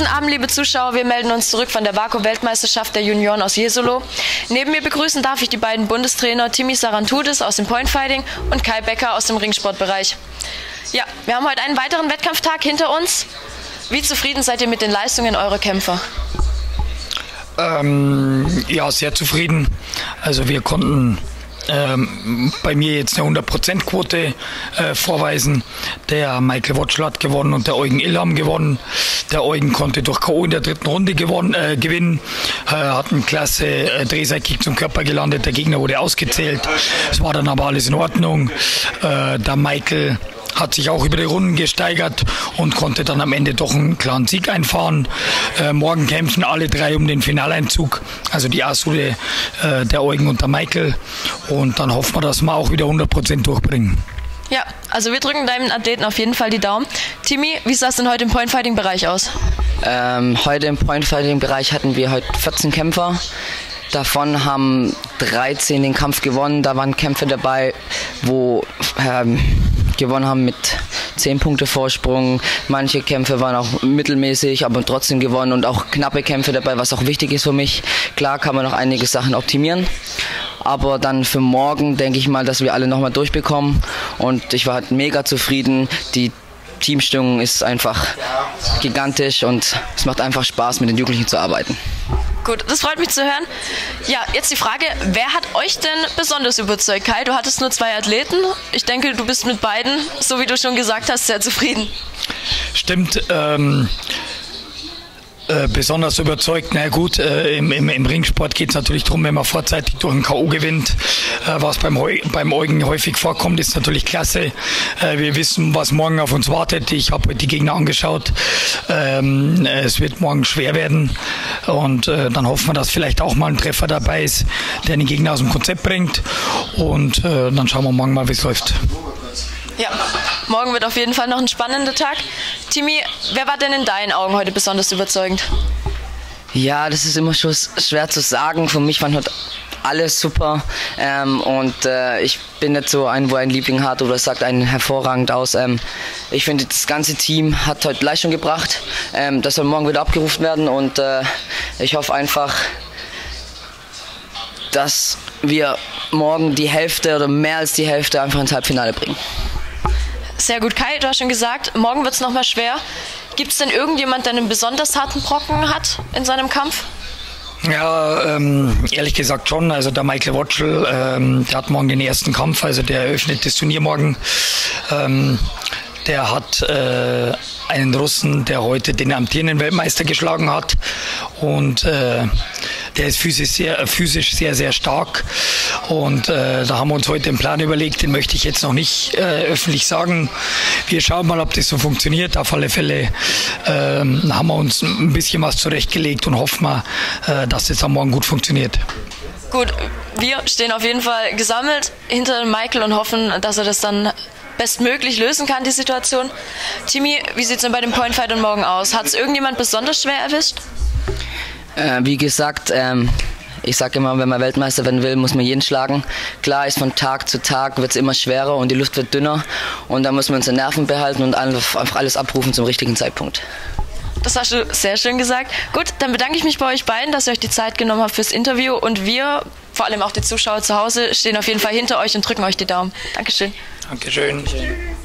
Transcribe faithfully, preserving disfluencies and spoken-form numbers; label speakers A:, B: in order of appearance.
A: Guten Abend, liebe Zuschauer. Wir melden uns zurück von der WAKO-Weltmeisterschaft der Junioren aus Jesolo. Neben mir begrüßen darf ich die beiden Bundestrainer Timmy Sarantudis aus dem Pointfighting und Kai Becker aus dem Ringsportbereich. Ja, wir haben heute einen weiteren Wettkampftag hinter uns. Wie zufrieden seid ihr mit den Leistungen eurer Kämpfer?
B: Ähm, ja, sehr zufrieden. Also wir konnten ähm, bei mir jetzt eine hundert Prozent Quote äh, vorweisen. Der Michael Wotschel hat gewonnen und der Eugen Ilham gewonnen. Der Eugen konnte durch K O in der dritten Runde gewonnen, äh, gewinnen. Äh, hat einen klasse äh, Drehseitkick zum Körper gelandet. Der Gegner wurde ausgezählt. Es war dann aber alles in Ordnung. Äh, der Michael hat sich auch über die Runden gesteigert und konnte dann am Ende doch einen klaren Sieg einfahren. Äh, morgen kämpfen alle drei um den Finaleinzug, also die Asude, äh, der Eugen und der Michael. Und dann hoffen wir, dass wir auch wieder hundert Prozent durchbringen.
A: Ja, also wir drücken deinen Athleten auf jeden Fall die Daumen. Timmy, wie sah es denn heute im Pointfighting-Bereich aus?
C: Ähm, heute im Pointfighting-Bereich hatten wir heute vierzehn Kämpfer. Davon haben dreizehn den Kampf gewonnen. Da waren Kämpfe dabei, wo ähm, gewonnen haben mit zehn Punkte Vorsprung. Manche Kämpfe waren auch mittelmäßig, aber trotzdem gewonnen und auch knappe Kämpfe dabei, was auch wichtig ist für mich. Klar kann man noch einige Sachen optimieren, aber dann für morgen denke ich mal, dass wir alle nochmal durchbekommen und ich war halt mega zufrieden. Die Teamstimmung ist einfach gigantisch und es macht einfach Spaß, mit den Jugendlichen zu arbeiten.
A: Gut, das freut mich zu hören. Ja, jetzt die Frage, wer hat euch denn besonders überzeugt? Kai, du hattest nur zwei Athleten. Ich denke, du bist mit beiden, so wie du schon gesagt hast, sehr zufrieden.
B: Stimmt. Ähm Äh, besonders überzeugt, na gut, äh, im, im, im Ringsport geht es natürlich darum, wenn man vorzeitig durch ein K O gewinnt, äh, was beim, Heu, beim Eugen häufig vorkommt, ist natürlich klasse. Äh, wir wissen, was morgen auf uns wartet. Ich habe heute die Gegner angeschaut. Ähm, es wird morgen schwer werden und äh, dann hoffen wir, dass vielleicht auch mal ein Treffer dabei ist, der den Gegner aus dem Konzept bringt und äh, dann schauen wir morgen mal, wie es läuft.
A: Ja, morgen wird auf jeden Fall noch ein spannender Tag. Timmy, wer war denn in deinen Augen heute besonders überzeugend?
C: Ja, das ist immer schon schwer zu sagen. Für mich waren heute alles super ähm, und äh, ich bin nicht so ein, wo ein Liebling hat oder sagt einen hervorragend aus. Ähm, ich finde, das ganze Team hat heute Leistung gebracht. Ähm, das soll morgen wieder abgerufen werden und äh, ich hoffe einfach, dass wir morgen die Hälfte oder mehr als die Hälfte einfach ins Halbfinale bringen.
A: Sehr gut. Kai, du hast schon gesagt, morgen wird es nochmal schwer. Gibt es denn irgendjemand, der einen besonders harten Brocken hat in seinem Kampf?
B: Ja, ähm, ehrlich gesagt schon. Also der Michael Wotschel, ähm, der hat morgen den ersten Kampf, also der eröffnet das Turnier morgen. Ähm, der hat äh, einen Russen, der heute den amtierenden Weltmeister geschlagen hat und äh, der ist physisch sehr, physisch sehr, sehr stark und äh, da haben wir uns heute einen Plan überlegt, den möchte ich jetzt noch nicht äh, öffentlich sagen. Wir schauen mal, ob das so funktioniert. Auf alle Fälle äh, haben wir uns ein bisschen was zurechtgelegt und hoffen wir, äh, dass das am Morgen gut funktioniert.
A: Gut, wir stehen auf jeden Fall gesammelt hinter Michael und hoffen, dass er das dann bestmöglich lösen kann, die Situation. Timmy, wie sieht es denn bei dem Pointfight und morgen aus? Hat es irgendjemand besonders schwer erwischt?
C: Äh, wie gesagt, ähm, ich sage immer, wenn man Weltmeister werden will, muss man jeden schlagen. Klar ist, von Tag zu Tag wird es immer schwerer und die Luft wird dünner und da muss man unsere Nerven behalten und einfach alles abrufen zum richtigen Zeitpunkt.
A: Das hast du sehr schön gesagt. Gut, dann bedanke ich mich bei euch beiden, dass ihr euch die Zeit genommen habt fürs Interview und wir, vor allem auch die Zuschauer zu Hause, stehen auf jeden Fall hinter euch und drücken euch die Daumen. Dankeschön.
B: Dankeschön.